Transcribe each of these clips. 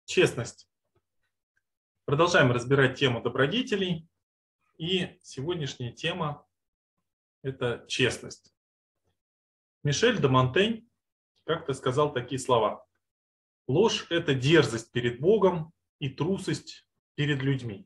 Честность. Продолжаем разбирать тему добродетелей. И сегодняшняя тема – это честность. Мишель де Монтень как-то сказал такие слова. Ложь – это дерзость перед Богом и трусость перед людьми.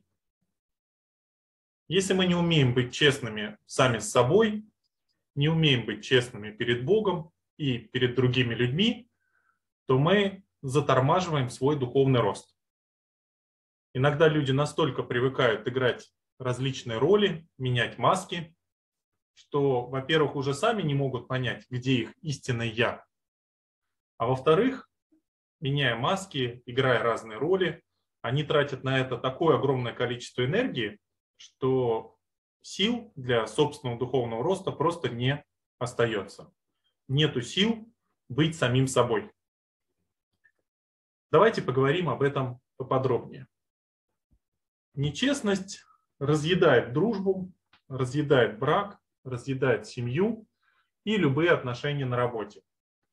Если мы не умеем быть честными сами с собой, не умеем быть честными перед Богом и перед другими людьми, то мы затормаживаем свой духовный рост. Иногда люди настолько привыкают играть различные роли, менять маски, что, во-первых, уже сами не могут понять, где их истинное «я». А во-вторых, меняя маски, играя разные роли, они тратят на это такое огромное количество энергии, что сил для собственного духовного роста просто не остается. Нету сил быть самим собой. Давайте поговорим об этом поподробнее. Нечестность разъедает дружбу, разъедает брак, разъедает семью и любые отношения на работе.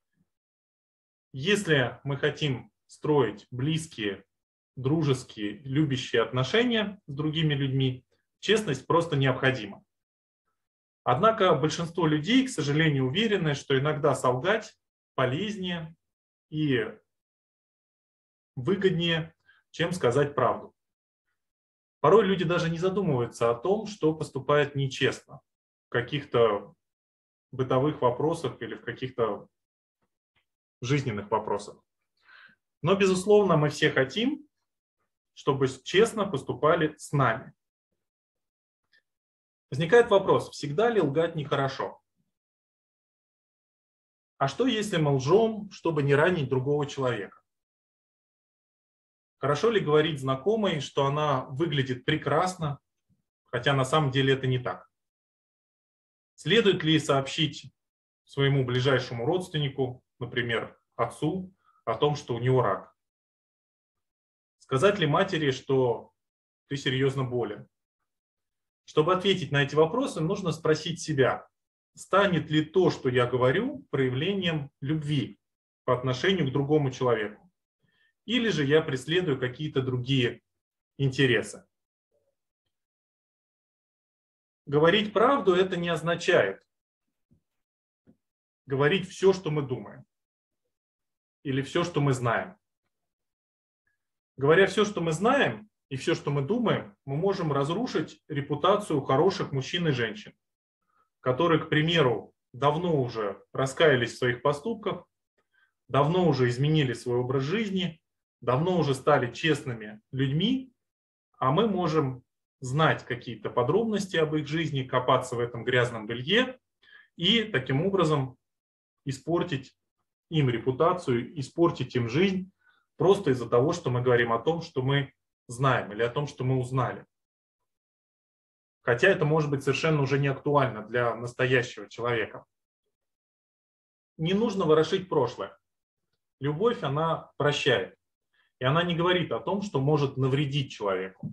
Если мы хотим строить близкие, дружеские, любящие отношения с другими людьми, честность просто необходима. Однако большинство людей, к сожалению, уверены, что иногда солгать полезнее и выгоднее, чем сказать правду. Порой люди даже не задумываются о том, что поступает нечестно в каких-то бытовых вопросах или в каких-то жизненных вопросах. Но, безусловно, мы все хотим, чтобы честно поступали с нами. Возникает вопрос, всегда ли лгать нехорошо? А что, если мы лжем, чтобы не ранить другого человека? Хорошо ли говорить знакомой, что она выглядит прекрасно, хотя на самом деле это не так? Следует ли сообщить своему ближайшему родственнику, например, отцу, о том, что у него рак? Сказать ли матери, что ты серьезно болен? Чтобы ответить на эти вопросы, нужно спросить себя, станет ли то, что я говорю, проявлением любви по отношению к другому человеку? Или же я преследую какие-то другие интересы? Говорить правду – это не означает говорить все, что мы думаем, или все, что мы знаем. Говоря все, что мы знаем, и все, что мы думаем, мы можем разрушить репутацию хороших мужчин и женщин, которые, к примеру, давно уже раскаялись в своих поступках, давно уже изменили свой образ жизни, давно уже стали честными людьми, а мы можем знать какие-то подробности об их жизни, копаться в этом грязном белье и таким образом испортить им репутацию, испортить им жизнь просто из-за того, что мы говорим о том, что мы знаем или о том, что мы узнали. Хотя это может быть совершенно уже не актуально для настоящего человека. Не нужно ворошить прошлое. Любовь, она прощает. И она не говорит о том, что может навредить человеку.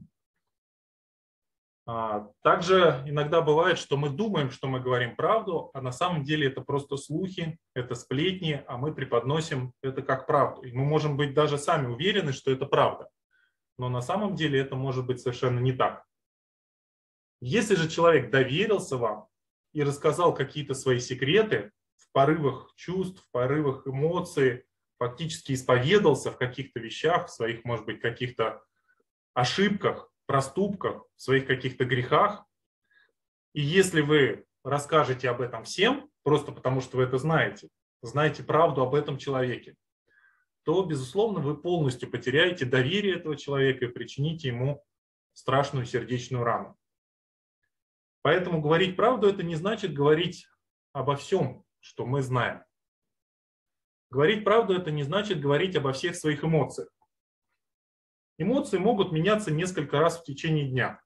Также иногда бывает, что мы думаем, что мы говорим правду, а на самом деле это просто слухи, это сплетни, а мы преподносим это как правду. И мы можем быть даже сами уверены, что это правда. Но на самом деле это может быть совершенно не так. Если же человек доверился вам и рассказал какие-то свои секреты в порывах чувств, в порывах эмоций, фактически исповедался в каких-то вещах, в своих, может быть, каких-то ошибках, проступках, в своих каких-то грехах. И если вы расскажете об этом всем, просто потому что вы это знаете правду об этом человеке, то, безусловно, вы полностью потеряете доверие этого человека и причините ему страшную сердечную рану. Поэтому говорить правду – это не значит говорить обо всем, что мы знаем. Говорить правду – это не значит говорить обо всех своих эмоциях. Эмоции могут меняться несколько раз в течение дня.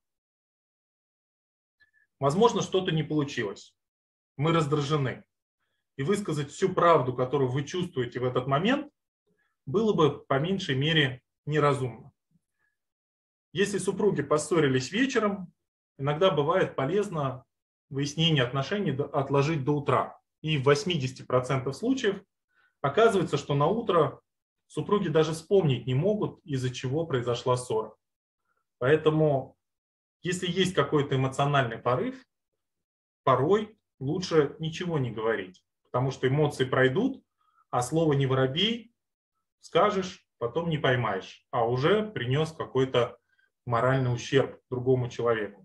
Возможно, что-то не получилось. Мы раздражены. И высказать всю правду, которую вы чувствуете в этот момент, было бы по меньшей мере неразумно. Если супруги поссорились вечером, иногда бывает полезно выяснение отношений отложить до утра. И в 80% случаев оказывается, что на утро супруги даже вспомнить не могут, из-за чего произошла ссора. Поэтому, если есть какой-то эмоциональный порыв, порой лучше ничего не говорить, потому что эмоции пройдут, а слово «не воробей» скажешь, потом не поймаешь, а уже принес какой-то моральный ущерб другому человеку.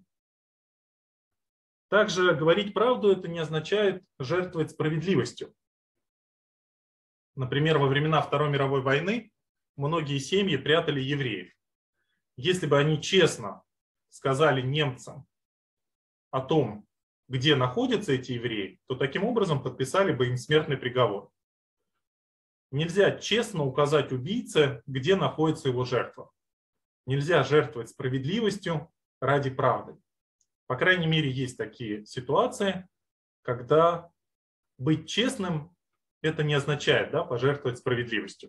Также говорить правду – это не означает жертвовать справедливостью. Например, во времена Второй мировой войны многие семьи прятали евреев. Если бы они честно сказали немцам о том, где находятся эти евреи, то таким образом подписали бы им смертный приговор. Нельзя честно указать убийце, где находится его жертва. Нельзя жертвовать справедливостью ради правды. По крайней мере, есть такие ситуации, когда быть честным – это не означает, пожертвовать справедливостью.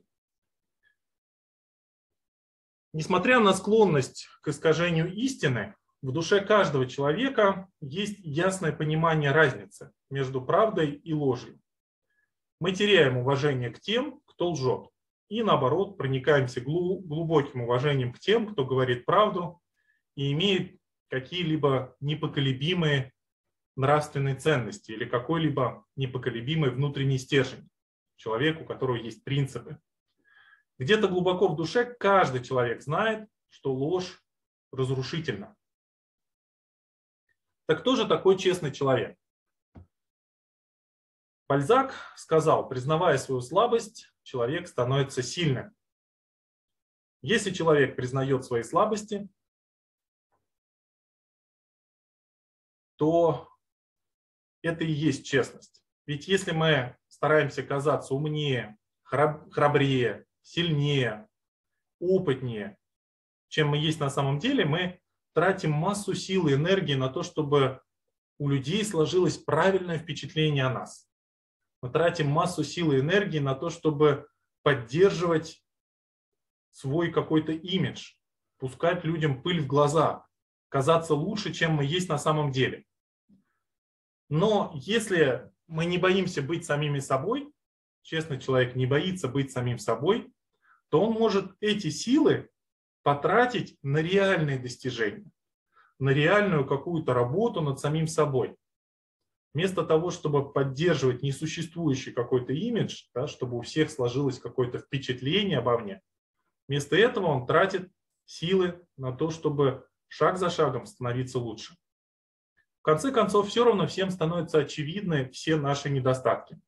Несмотря на склонность к искажению истины, в душе каждого человека есть ясное понимание разницы между правдой и ложью. Мы теряем уважение к тем, кто лжет, и наоборот проникаемся глубоким уважением к тем, кто говорит правду и имеет какие-либо непоколебимые нравственные ценности или какой-либо непоколебимый внутренний стержень, человек, у которого есть принципы. Где-то глубоко в душе каждый человек знает, что ложь разрушительна. Так кто же такой честный человек? Бальзак сказал: признавая свою слабость, человек становится сильным. Если человек признает свои слабости, то это и есть честность. Ведь если мы стараемся казаться умнее, храбрее, сильнее, опытнее, чем мы есть на самом деле, мы тратим массу сил и энергии на то, чтобы у людей сложилось правильное впечатление о нас. Мы тратим массу сил и энергии на то, чтобы поддерживать свой какой-то имидж, пускать людям пыль в глаза, казаться лучше, чем мы есть на самом деле. Но если мы не боимся быть самими собой, честный человек не боится быть самим собой, то он может эти силы потратить на реальные достижения, на реальную какую-то работу над самим собой. Вместо того, чтобы поддерживать несуществующий какой-то имидж, чтобы у всех сложилось какое-то впечатление обо мне, вместо этого он тратит силы на то, чтобы шаг за шагом становиться лучше. В конце концов, все равно всем становятся очевидны все наши недостатки.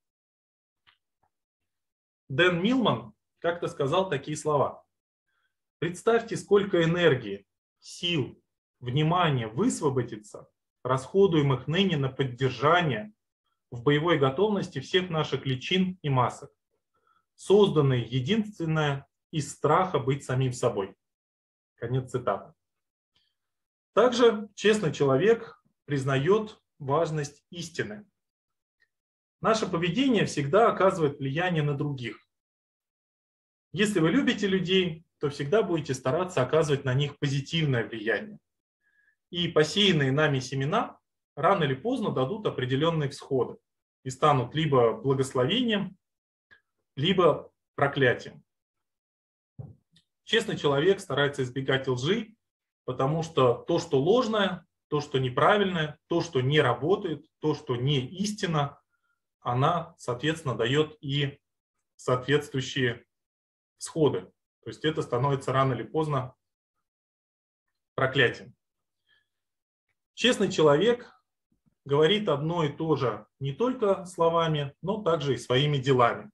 Дэн Милман как-то сказал такие слова: представьте, сколько энергии, сил, внимания высвободится, расходуемых ныне на поддержание в боевой готовности всех наших личин и масок, созданные единственное из страха быть самим собой. Конец цитаты. Также честный человек признает важность истины. Наше поведение всегда оказывает влияние на других. Если вы любите людей, то всегда будете стараться оказывать на них позитивное влияние. И посеянные нами семена рано или поздно дадут определенные всходы и станут либо благословением, либо проклятием. Честный человек старается избегать лжи, потому что то, что ложное, то, что неправильное, то, что не работает, то, что не истина, она, соответственно, дает и соответствующие всходы. То есть это становится рано или поздно проклятием. Честный человек говорит одно и то же не только словами, но также и своими делами.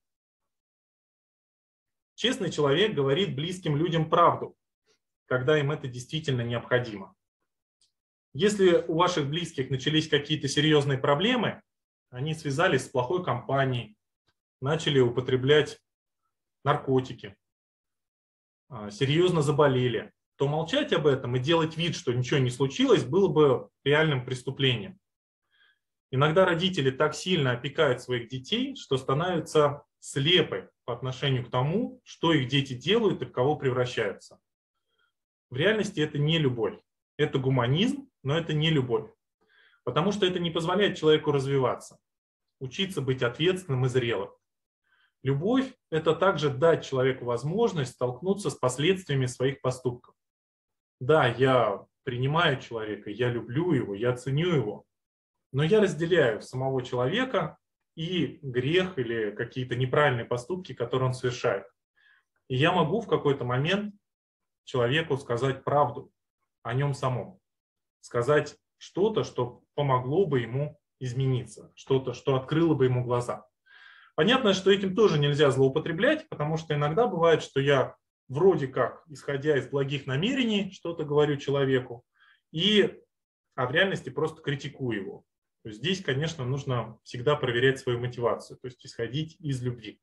Честный человек говорит близким людям правду, когда им это действительно необходимо. Если у ваших близких начались какие-то серьезные проблемы, они связались с плохой компанией, начали употреблять наркотики, серьезно заболели, то молчать об этом и делать вид, что ничего не случилось, было бы реальным преступлением. Иногда родители так сильно опекают своих детей, что становятся слепы по отношению к тому, что их дети делают и в кого превращаются. В реальности это не любовь. Это гуманизм, но это не любовь. Потому что это не позволяет человеку развиваться, учиться быть ответственным и зрелым. Любовь – это также дать человеку возможность столкнуться с последствиями своих поступков. Да, я принимаю человека, я люблю его, я ценю его, но я разделяю самого человека и грех или какие-то неправильные поступки, которые он совершает. И я могу в какой-то момент человеку сказать правду о нем самом, сказать что-то, что помогло бы ему измениться, что-то, что открыло бы ему глаза. Понятно, что этим тоже нельзя злоупотреблять, потому что иногда бывает, что я вроде как, исходя из благих намерений, что-то говорю человеку, а в реальности просто критикую его. То есть здесь, конечно, нужно всегда проверять свою мотивацию, то есть исходить из любви.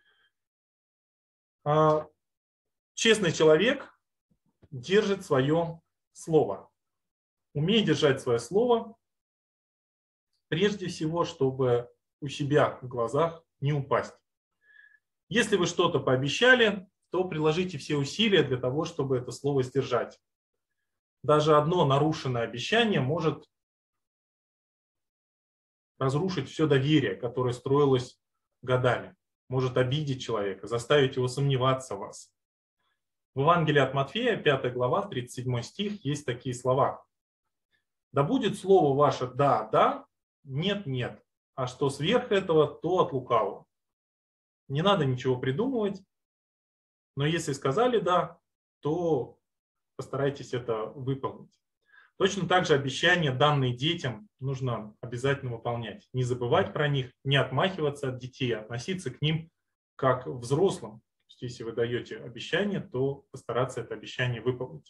Честный человек держит свое слово. Умей держать свое слово, прежде всего, чтобы у себя в глазах не упасть. Если вы что-то пообещали, то приложите все усилия для того, чтобы это слово сдержать. Даже одно нарушенное обещание может разрушить все доверие, которое строилось годами, может обидеть человека, заставить его сомневаться в вас. В Евангелии от Матфея, 5 глава, 37 стих, есть такие слова. «Да будет слово ваше «да, да», «нет, нет», а что сверх этого, то от лукавого». Не надо ничего придумывать, но если сказали «да», то постарайтесь это выполнить. Точно так же обещания, данные детям, нужно обязательно выполнять. Не забывать про них, не отмахиваться от детей, относиться к ним как к взрослым. То есть, если вы даете обещание, то постараться это обещание выполнить.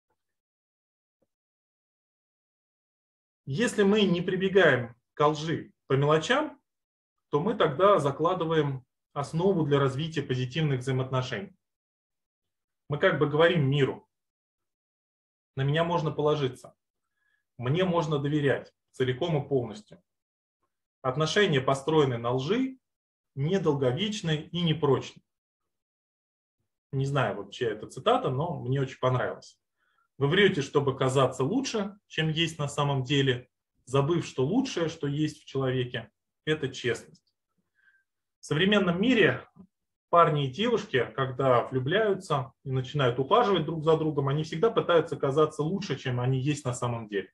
Если мы не прибегаем к лжи по мелочам, то мы тогда закладываем основу для развития позитивных взаимоотношений. Мы как бы говорим миру: на меня можно положиться, мне можно доверять целиком и полностью. Отношения, построенные на лжи, недолговечны и непрочны. Не знаю, вот чья это цитата, но мне очень понравилось. Вы врете, чтобы казаться лучше, чем есть на самом деле, забыв, что лучшее, что есть в человеке, это честность. В современном мире парни и девушки, когда влюбляются и начинают ухаживать друг за другом, они всегда пытаются казаться лучше, чем они есть на самом деле.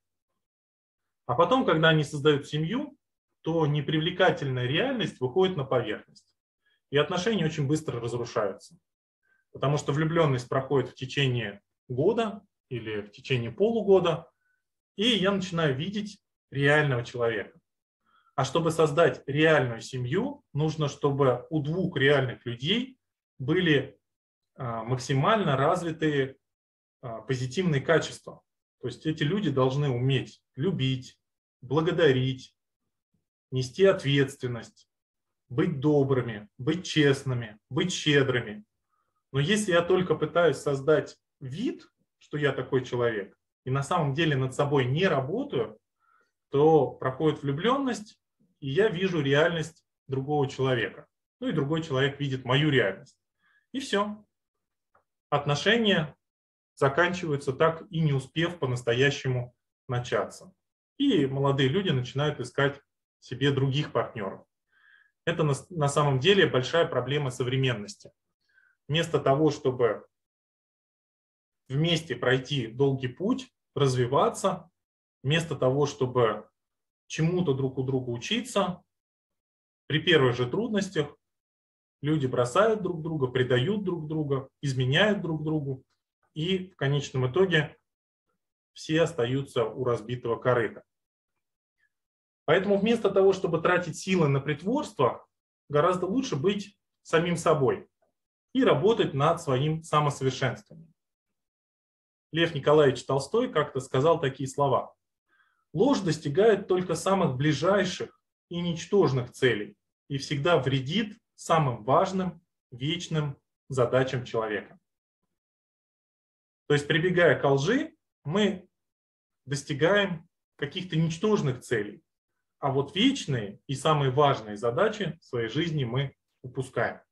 А потом, когда они создают семью, то непривлекательная реальность выходит на поверхность. И отношения очень быстро разрушаются. Потому что влюбленность проходит в течение года или в течение полугода, и я начинаю видеть реального человека. А чтобы создать реальную семью, нужно, чтобы у двух реальных людей были максимально развитые позитивные качества. То есть эти люди должны уметь любить, благодарить, нести ответственность, быть добрыми, быть честными, быть щедрыми. Но если я только пытаюсь создать вид, что я такой человек, и на самом деле над собой не работаю, то проходит влюбленность, и я вижу реальность другого человека. Ну и другой человек видит мою реальность. И все. Отношения заканчиваются так и не успев по-настоящему начаться. И молодые люди начинают искать себе других партнеров. Это на самом деле большая проблема современности. Вместо того, чтобы вместе пройти долгий путь, развиваться, вместо того, чтобы чему-то друг у друга учиться, при первых же трудностях люди бросают друг друга, предают друг друга, изменяют друг другу, и в конечном итоге все остаются у разбитого корыта. Поэтому вместо того, чтобы тратить силы на притворство, гораздо лучше быть самим собой и работать над своим самосовершенствованием. Лев Николаевич Толстой как-то сказал такие слова: «Ложь достигает только самых ближайших и ничтожных целей и всегда вредит самым важным, вечным задачам человека». То есть, прибегая к лжи, мы достигаем каких-то ничтожных целей, а вот вечные и самые важные задачи в своей жизни мы упускаем.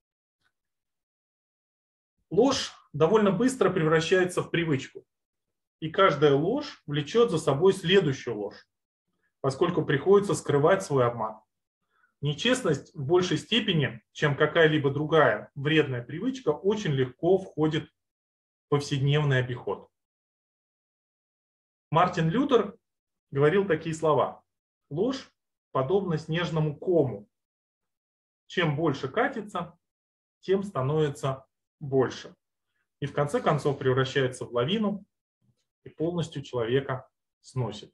Ложь довольно быстро превращается в привычку, и каждая ложь влечет за собой следующую ложь, поскольку приходится скрывать свой обман. Нечестность в большей степени, чем какая-либо другая вредная привычка, очень легко входит в повседневный обиход. Мартин Лютер говорил такие слова: ложь подобна снежному кому. Чем больше катится, тем становится больше. И в конце концов превращается в лавину и полностью человека сносит.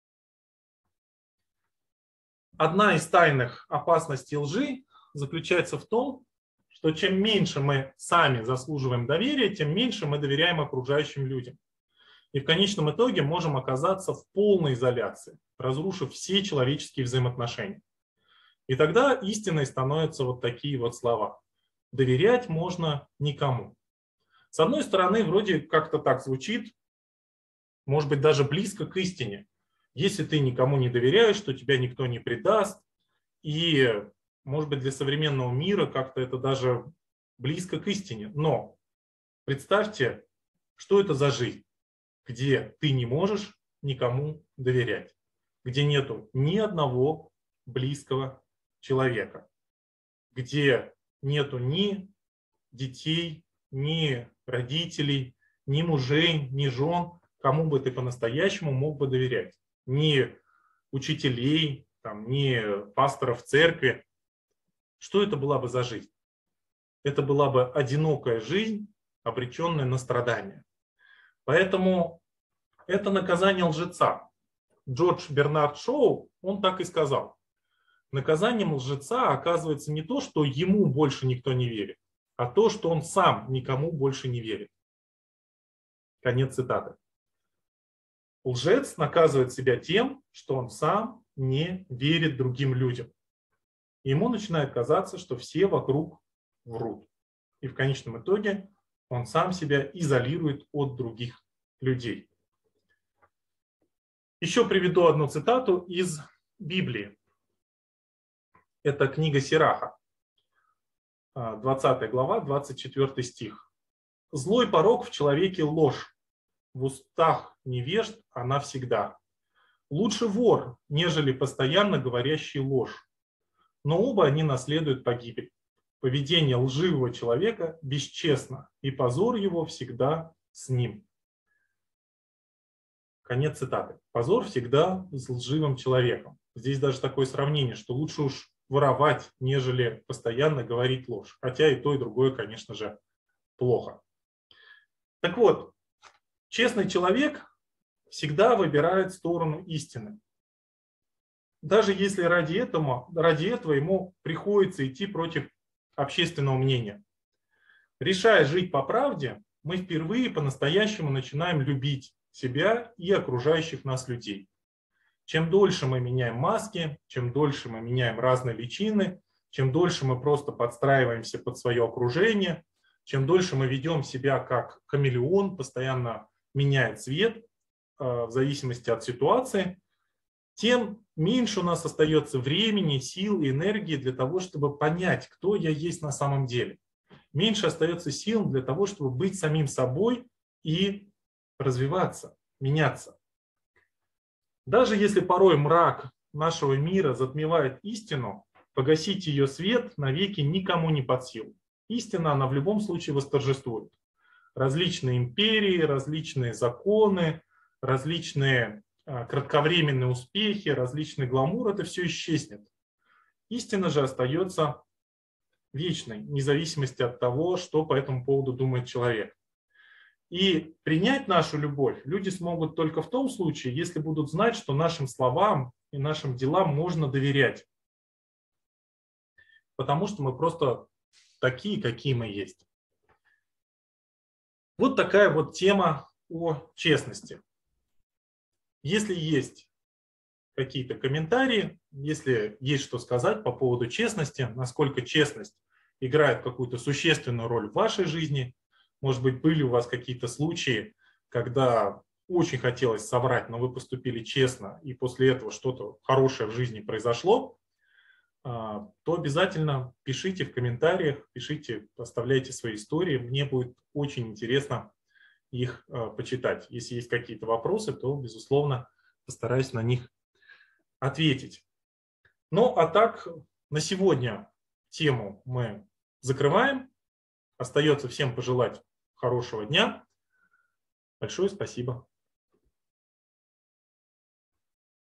Одна из тайных опасностей лжи заключается в том, что чем меньше мы сами заслуживаем доверия, тем меньше мы доверяем окружающим людям. И в конечном итоге можем оказаться в полной изоляции, разрушив все человеческие взаимоотношения. И тогда истиной становятся вот такие вот слова: доверять можно никому. С одной стороны, вроде как-то так звучит, может быть, даже близко к истине. Если ты никому не доверяешь, то тебя никто не предаст. И, может быть, для современного мира как-то это даже близко к истине. Но представьте, что это за жизнь, где ты не можешь никому доверять, где нету ни одного близкого человека, где нету ни детей, ни родителей, ни мужей, ни жен, кому бы ты по-настоящему мог бы доверять. Ни учителей, там, ни пасторов церкви. Что это была бы за жизнь? Это была бы одинокая жизнь, обреченная на страдания. Поэтому это наказание лжеца. Джордж Бернард Шоу, он так и сказал: наказанием лжеца оказывается не то, что ему больше никто не верит, а то, что он сам никому больше не верит. Конец цитаты. Лжец наказывает себя тем, что он сам не верит другим людям. Ему начинает казаться, что все вокруг врут. И в конечном итоге он сам себя изолирует от других людей. Еще приведу одну цитату из Библии. Это книга Сираха, 20 глава, 24 стих. «Злой порок в человеке ложь, в устах невежд она всегда. Лучше вор, нежели постоянно говорящий ложь. Но оба они наследуют погибель. Поведение лживого человека бесчестно, и позор его всегда с ним». Конец цитаты. Позор всегда с лживым человеком. Здесь даже такое сравнение, что лучше уж воровать, нежели постоянно говорить ложь. Хотя и то, и другое, конечно же, плохо. Так вот, честный человек всегда выбирает сторону истины. Даже если ради этого ему приходится идти против общественного мнения. Решая жить по правде, мы впервые по-настоящему начинаем любить себя и окружающих нас людей. Чем дольше мы меняем маски, чем дольше мы меняем разные личины, чем дольше мы просто подстраиваемся под свое окружение, чем дольше мы ведем себя как хамелеон, постоянно меняя цвет в зависимости от ситуации, тем меньше у нас остается времени, сил и энергии для того, чтобы понять, кто я есть на самом деле. Меньше остается сил для того, чтобы быть самим собой и развиваться, меняться. Даже если порой мрак нашего мира затмевает истину, погасить ее свет навеки никому не под силу. Истина, она в любом случае восторжествует. Различные империи, различные законы, различные кратковременные успехи, различный гламур, это все исчезнет. Истина же остается вечной, вне зависимости от того, что по этому поводу думает человек. И принять нашу любовь люди смогут только в том случае, если будут знать, что нашим словам и нашим делам можно доверять. Потому что мы просто такие, какие мы есть. Вот такая вот тема о честности. Если есть какие-то комментарии, если есть что сказать по поводу честности, насколько честность играет какую-то существенную роль в вашей жизни, может быть, были у вас какие-то случаи, когда очень хотелось соврать, но вы поступили честно, и после этого что-то хорошее в жизни произошло, то обязательно пишите в комментариях, пишите, оставляйте свои истории. Мне будет очень интересно их почитать. Если есть какие-то вопросы, то, безусловно, постараюсь на них ответить. Ну, а так, на сегодня тему мы закрываем. Остается всем пожелать хорошего дня. Большое спасибо.